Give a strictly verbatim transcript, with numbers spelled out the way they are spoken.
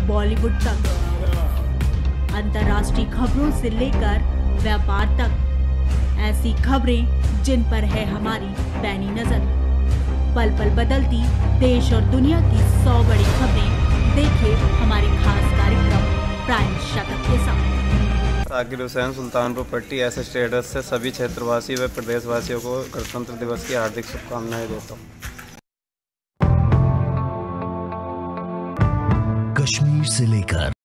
बॉलीवुड तक, अंतर्राष्ट्रीय खबरों से लेकर व्यापार तक, ऐसी खबरें जिन पर है हमारी पैनी नजर। पल पल बदलती देश और दुनिया की सौ बड़ी खबरें देखिए हमारे खास कार्यक्रम प्राइम शतक के साथ। साकिर हुसैन, सुल्तानपुर पट्टी, एस ट्रेडर्स से सभी क्षेत्रवासी व प्रदेशवासियों को गणतंत्र दिवस की हार्दिक शुभकामनाएं देता हूँ। कश्मीर से लेकर